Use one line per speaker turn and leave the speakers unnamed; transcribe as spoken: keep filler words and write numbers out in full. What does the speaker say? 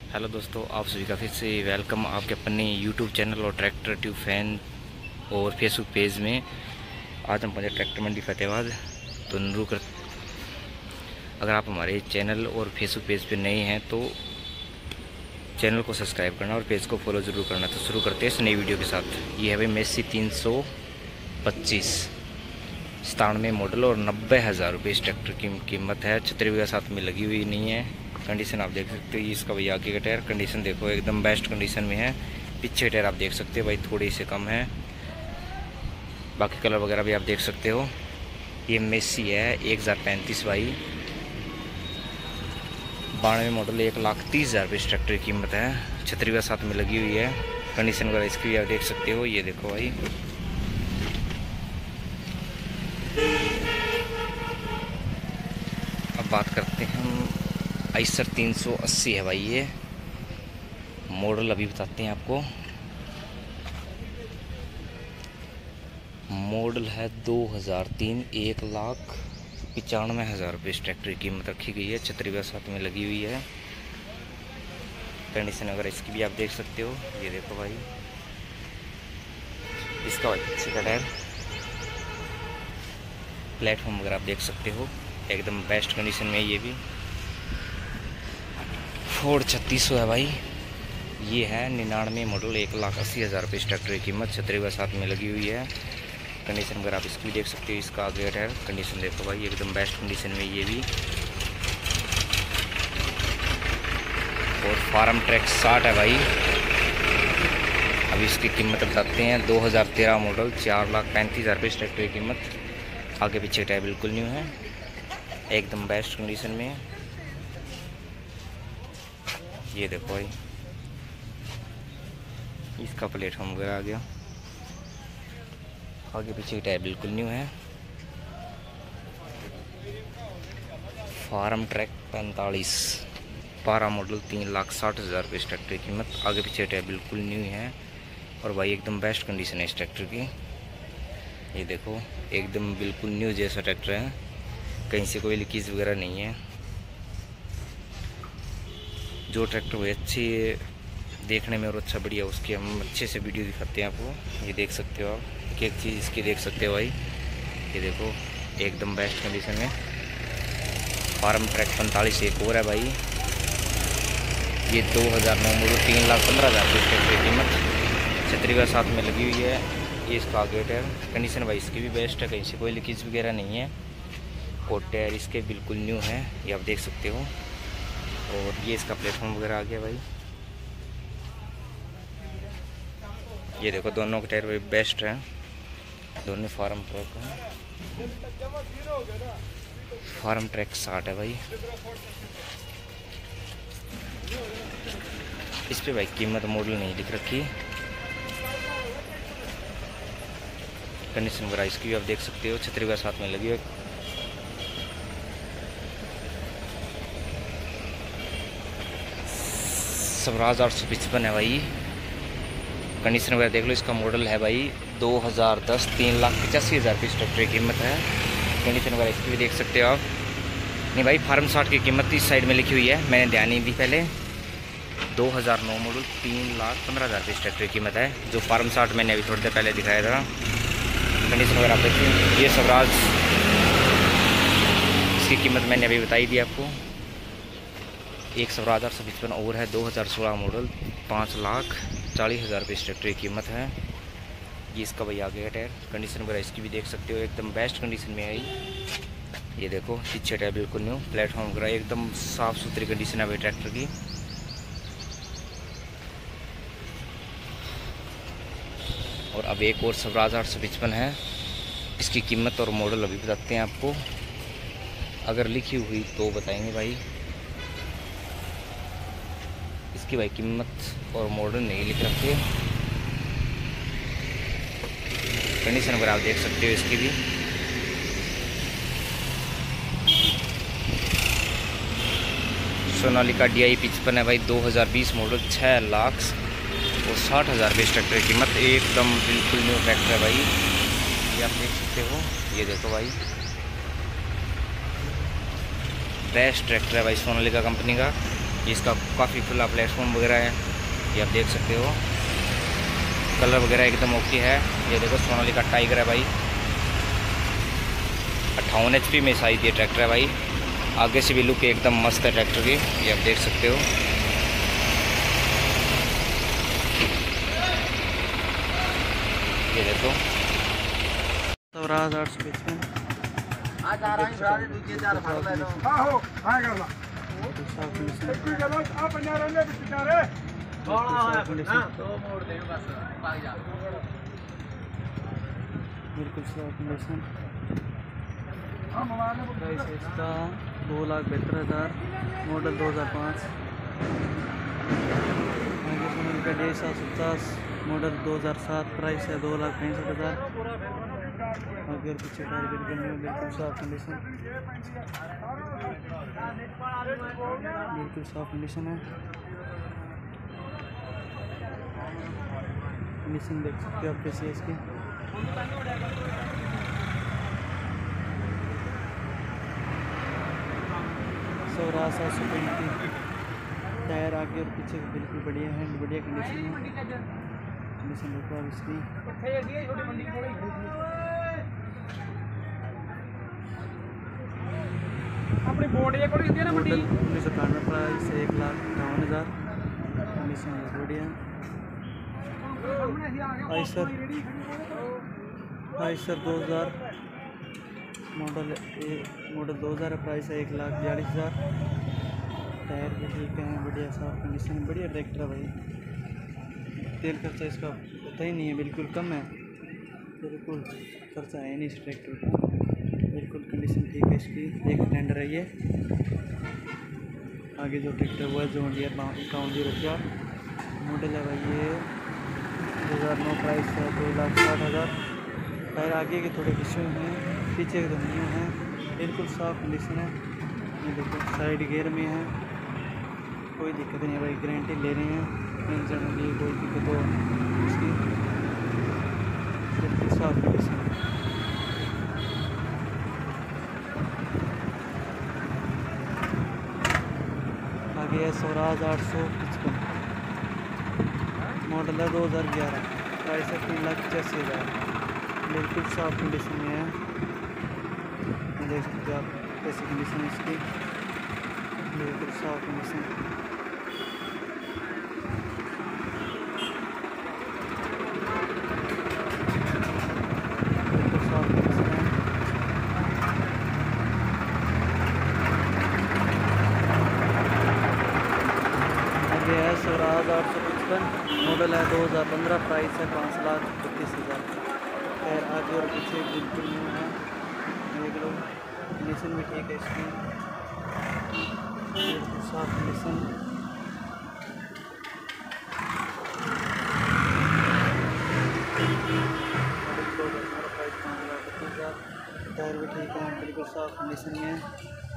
Hello दोस्तों, आप सभी का फिर से वेलकम आपके अपने यूट्यूब चैनल और ट्रैक्टर ट्यूब फैन और फेसबुक पेज में। आज हम पहुंचे ट्रैक्टर मंडी फतेहाबाद। तो अनुरोध कर अगर आप हमारे चैनल और फेसबुक पेज पे नए हैं तो चैनल को सब्सक्राइब करना और पेज को फॉलो ज़रूर करना। तो शुरू करते हैं इस नई वीडियो के साथ। ये है भाई मेसी तीन सौ पच्चीस सतानवे मॉडल और नब्बे हज़ार रुपये इस ट्रैक्टर की कीमत है। छतरी वगैरह साथ में लगी हुई नहीं है। कंडीशन आप देख सकते हो। इसका भाई आगे का टायर कंडीशन देखो एकदम बेस्ट कंडीशन में है। पीछे टायर आप देख सकते हो भाई थोड़ी से कम है। बाकी कलर वगैरह भी आप देख सकते हो। ये मेसी है एक हज़ार पैंतीस भाई बानवे मॉडल एक लाख तीस हज़ार रुपये इस ट्रैक्टर की कीमत है। छतरी वगैरह साथ में लगी हुई है। कंडीशन वगैरह इसकी भी आप देख सकते हो। ये देखो भाई अब बात करते हैं हम आइसर तीन सौ अस्सी है भाई। ये मॉडल अभी बताते हैं आपको। मॉडल है दो हज़ार तीन एक लाख पचानवे हज़ार रुपये इस ट्रैक्टर की कीमत रखी गई है। छतरी वगैरह साथ में लगी हुई है। कंडीशन अगर इसकी भी आप देख सकते हो। ये देखो भाई इसका पीछे का टायर प्लेटफॉर्म वगैरह आप देख सकते हो एकदम बेस्ट कंडीशन में। ये भी फोर्ड छत्तीस सौ है भाई। ये है निन्यानवे मॉडल एक लाख अस्सी हज़ार रुपये इस ट्रैक्टर की कीमत। छतरी वगैरह साथ में लगी हुई है। कंडीशन वगैरह आप इसकी भी देख सकते हो। इसका आगे टायर कंडीशन देखो भाई एकदम बेस्ट कंडीशन में। ये भी और फार्म ट्रैक साठ है भाई। अब इसकी कीमत बताते हैं। दो हज़ार तेरह मॉडल चार लाख पैंतीस हज़ार रुपये इस ट्रैक्टर की कीमत। आगे पीछे टायर बिल्कुल न्यू है एकदम बेस्ट कंडीशन में। ये देखो भाई इसका प्लेटफॉर्म वगैरह आ गया। आगे पीछे टायर बिल्कुल न्यू है। फार्म ट्रैक पैंतालीस बारह मॉडल तीन लाख साठ हज़ार रुपये इस ट्रैक्टर की कीमत। आगे पीछे टायर बिल्कुल न्यू है और भाई एकदम बेस्ट कंडीशन है इस ट्रैक्टर की। ये देखो एकदम बिल्कुल न्यू जैसा ट्रैक्टर है। कहीं से कोई लीकेज वगैरह नहीं है। जो ट्रैक्टर वो अच्छी देखने में और अच्छा बढ़िया उसकी हम अच्छे से वीडियो दिखाते हैं आपको। ये देख सकते हो आप एक एक चीज़ इसकी देख सकते हो भाई। ये देखो एकदम बेस्ट कंडीशन में। फार्म ट्रैक पैंतालीस एक और है भाई। ये दो हज़ार नौ मॉडल तीन लाख पंद्रह हज़ार रुपये ट्रैक्टर की कीमत। छतरी का साथ में लगी हुई है। ये इसका आगे टायर कंडीशन भाई इसकी भी बेस्ट है। कहीं से कोई लीकेज वगैरह नहीं है और टायर इसके बिल्कुल न्यू है। ये आप देख सकते हो। और ये इसका प्लेटफॉर्म वगैरह आ गया भाई। ये देखो दोनों के टायर भाई बेस्ट हैं। दोनों फार्म ट्रैक है। फार्म ट्रैक साठ है भाई। इस पे भाई कीमत मॉडल नहीं लिख रखी। कंडीशन वगैरह इसकी भी आप देख सकते हो। छतरी वगैरह साथ में लगी है। स्वराज आठ सौ पचपन है भाई। कंडीशन वगैरह देख लो। इसका मॉडल है भाई दो हज़ार दस तीन लाख पचासी हज़ार रुपये इस ट्रैक्टर की कीमत है। कंडीशन वगैरह इसकी भी देख सकते हो आप। नहीं भाई फार्म साठ की कीमत इस साइड में लिखी हुई है, मैंने ध्यान नहीं दी पहले। दो हज़ार नौ मॉडल तीन लाख पंद्रह हज़ार रुपये इस ट्रैक्टर की कीमत है। जो फार्म साठ मैंने अभी थोड़ी देर पहले दिखाया था। कंडीशन वगैरह आप देखिए। ये स्वराज इसकी कीमत मैंने अभी बताई दी आपको। एक स्वराज आठ सौ पचपन और है दो हज़ार सोलह मॉडल पाँच लाख चालीस हज़ार रुपये इस ट्रैक्टर की कीमत है। ये इसका भाई आगे का टायर कंडीशन वगैरह इसकी भी देख सकते हो एकदम बेस्ट कंडीशन में आई। ये देखो पीछे टायर बिल्कुल न्यू। प्लेटफॉर्म वगैरह एकदम साफ़ सुथरी कंडीशन है भाई ट्रैक्टर की। और अब एक और स्वराज आठ सौ पचपन है। इसकी कीमत और मॉडल अभी बताते हैं आपको। अगर लिखी हुई तो बताएंगे भाई। इसकी भाई कीमत और मॉडल नहीं लिख रखे। कंडीशन वगैरह आप देख सकते हो इसकी भी। सोनालिका डी आई पचपन है भाई दो हज़ार बीस मॉडल छः लाख और साठ हज़ार रुपये इस ट्रैक्टर की कीमत। एकदम बिल्कुल न्यू ट्रैक्टर है भाई। ये आप देख सकते हो। ये देखो भाई बेस्ट ट्रैक्टर है भाई सोनालिका कंपनी का। इसका काफ़ी खुला प्लेटफॉर्म वगैरह है, ये आप देख सकते हो। कलर वगैरह एकदम ओके है। ये देखो सोनालिका टाइगर है भाई, अट्ठावन एच पी में शायद ये ट्रैक्टर है भाई। आगे से भी लुक एकदम मस्त है ट्रैक्टर की, ये आप देख सकते हो। ये देखो
स्वराज आठ सौ पचपन बिल्कुल साफ कंडीशन। प्राइस है इसका दो लाख बहत्तर हज़ार, मॉडल दो हज़ार पाँच। आगे सोनल का डेढ़ सात सौ पचास, मॉडल दो हज़ार सात। प्राइस है दो लाख पैंसठ हज़ार। आगे और पीछे टायर बिल्कुल न्यू, बिल्कुल साफ कंडीशन, बिल्कुल साफ कंडीशन है। कंडीशन देख सकते हो आप कैसी है इसकी। स्वराज सात सौ पैंतीस। टायर आगे और पीछे बिल्कुल बढ़िया है, बढ़िया कंडीशन है। कंडीशन देखो आप इसकी। मॉडल उन्नीस सौ अठानवे, प्राइस एक लाख अट्ठावन हज़ार। कंडीशन है बढ़िया। आइसर आइसर दो हज़ार, मॉडल ए मॉडल दो हज़ार है। प्राइस है एक लाख बयालीस हज़ार। टायर भी ठीक है, बढ़िया साफ कंडीशन, बढ़िया ट्रैक्टर है भाई। तेल खर्चा इसका पता ही नहीं है, बिल्कुल कम है, बिल्कुल खर्चा है नहीं इस ट्रैक्टर का। बिल्कुल कंडीशन ठीक है इसकी। एक टेंडर है ये। आगे जो ट्रैक्टर वो है जॉन डियर इक्यावन जीरो चार, मॉडल है भाई ये दो हज़ार नौ। प्राइस है दो लाख साठ हज़ार। टायर आगे के थोड़े घिसे हैं, पीछे के तो न्यू हैं, बिल्कुल साफ कंडीशन है। ये देखो साइड गियर में है, कोई दिक्कत नहीं है भाई, गारंटी ले रहे हैं। इंजन के लिए कोई दिक्कत हो इसकी, बिल्कुल साफ कंडीशन है। आगे है स्वराज आठ सौ पचपन, मॉडल है दो हज़ार ग्यारह। प्राइस है तीन लाख पचासी हज़ार। बिल्कुल साफ कंडीशन में है, देख सकते हो आप कैसी कंडीशन है इसकी, बिल्कुल साफ कंडीशन। बिल्कुल साफ कंडीशन है। आगे है स्वराज आठ सौ पचपन, मॉडल है दो हज़ार पंद्रह। प्राइस है पाँच लाख बत्तीस हज़ार। खैर आगे और पीछे बिल्कुल न्यू है, देख लो। कंडीशन भी ठीक है इसकी, बिल्कुल साफ कंडीशन। प्राइस पाँच लाख बत्तीस हज़ार। टायर भी ठीक है, बिल्कुल साफ कंडीशन में है।